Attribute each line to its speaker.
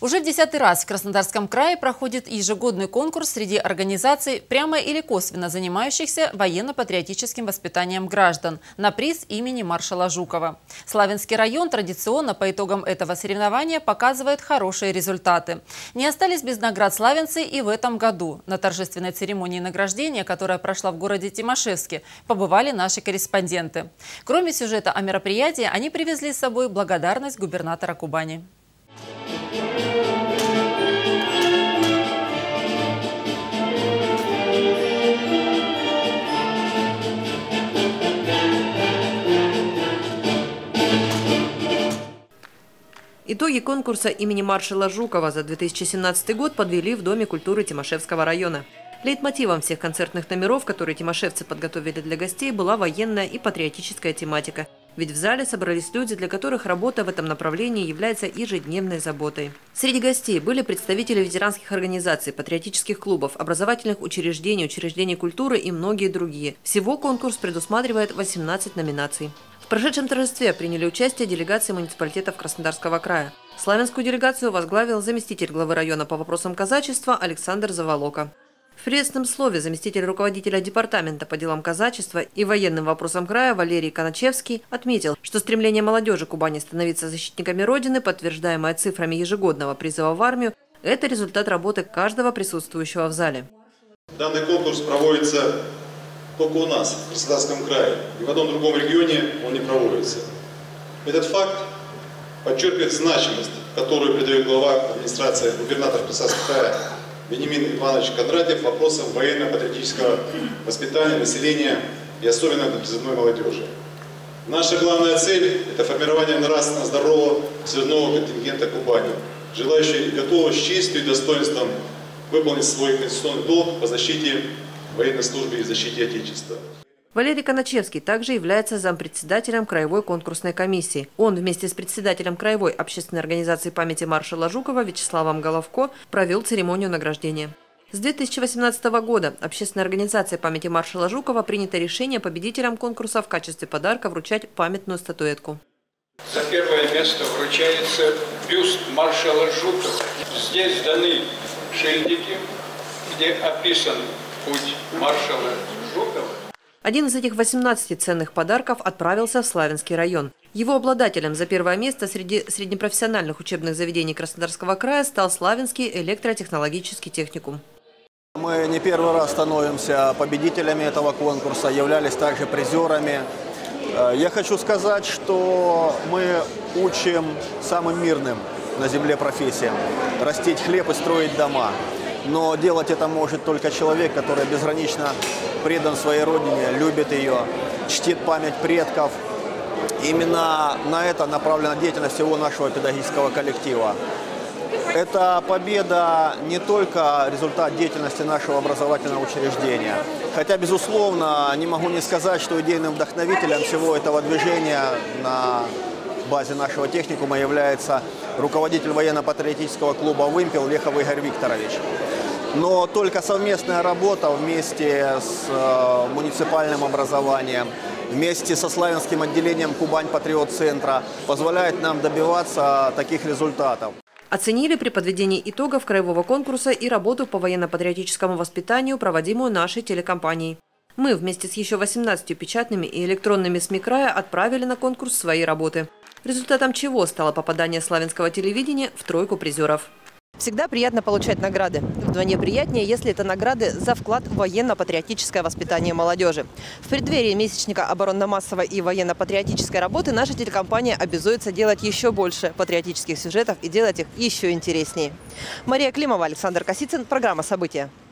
Speaker 1: Уже в 10-й раз в Краснодарском крае проходит ежегодный конкурс среди организаций, прямо или косвенно занимающихся военно-патриотическим воспитанием граждан, на приз имени маршала Жукова. Славянский район традиционно по итогам этого соревнования показывает хорошие результаты. Не остались без наград славянцы и в этом году. На торжественной церемонии награждения, которая прошла в городе Тимашевске, побывали наши корреспонденты. Кроме сюжета о мероприятии, они привезли с собой благодарность губернатора Кубани.
Speaker 2: Итоги конкурса имени маршала Жукова за 2017 год подвели в Доме культуры Тимашевского района. Лейтмотивом всех концертных номеров, которые тимашевцы подготовили для гостей, была военная и патриотическая тематика. Ведь в зале собрались люди, для которых работа в этом направлении является ежедневной заботой. Среди гостей были представители ветеранских организаций, патриотических клубов, образовательных учреждений, учреждений культуры и многие другие. Всего конкурс предусматривает 18 номинаций. В прошедшем торжестве приняли участие делегации муниципалитетов Краснодарского края. Славянскую делегацию возглавил заместитель главы района по вопросам казачества Александр Заволока. В приветственном слове заместитель руководителя департамента по делам казачества и военным вопросам края Валерий Коначевский отметил, что стремление молодежи Кубани становиться защитниками Родины, подтверждаемое цифрами ежегодного призыва в армию, это результат работы каждого присутствующего в зале.
Speaker 3: Данный конкурс проводится только у нас, в Краснодарском крае, и в одном другом регионе он не проводится. Этот факт подчеркивает значимость, которую придает глава администрации губернатора Краснодарского края Вениамин Иванович Кондратьев вопросам военно-патриотического воспитания населения и особенно призывной молодежи. Наша главная цель – это формирование нравственно здорового связного контингента Кубани, желающего и готового с честью и достоинством выполнить свой конституционный долг по защите военной службы и защите Отечества.
Speaker 2: Валерий Коначевский также является зампредседателем краевой конкурсной комиссии. Он вместе с председателем краевой общественной организации памяти маршала Жукова Вячеславом Головко провел церемонию награждения. С 2018 года общественной организацией памяти маршала Жукова принято решение победителям конкурса в качестве подарка вручать памятную статуэтку.
Speaker 4: За первое место вручается бюст маршала Жукова. Здесь даны шильдики, где описан путь маршала Жукова.
Speaker 2: Один из этих 18 ценных подарков отправился в Славянский район. Его обладателем за первое место среди среднепрофессиональных учебных заведений Краснодарского края стал Славянский электротехнологический техникум.
Speaker 5: Мы не первый раз становимся победителями этого конкурса, являлись также призерами. Я хочу сказать, что мы учим самым мирным на земле профессиям – растить хлеб и строить дома. Но делать это может только человек, который безгранично предан своей родине, любит ее, чтит память предков. Именно на это направлена деятельность всего нашего педагогического коллектива. Эта победа не только результат деятельности нашего образовательного учреждения. Хотя, безусловно, не могу не сказать, что идейным вдохновителем всего этого движения на базе нашего техникума является руководитель военно-патриотического клуба «Вымпел» Лехов Игорь Викторович. Но только совместная работа вместе с муниципальным образованием, вместе со славянским отделением Кубань-Патриот-центра позволяет нам добиваться таких результатов.
Speaker 2: Оценили при подведении итогов краевого конкурса и работу по военно-патриотическому воспитанию, проводимую нашей телекомпанией. Мы вместе с еще 18 печатными и электронными СМИ края отправили на конкурс свои работы. Результатом чего стало попадание славянского телевидения в тройку призеров. Всегда приятно получать награды. Вдвойне приятнее, если это награды за вклад в военно-патриотическое воспитание молодежи. В преддверии месячника оборонно-массовой и военно-патриотической работы наша телекомпания обязуется делать еще больше патриотических сюжетов и делать их еще интереснее. Мария Климова, Александр Косицын. Программа «События».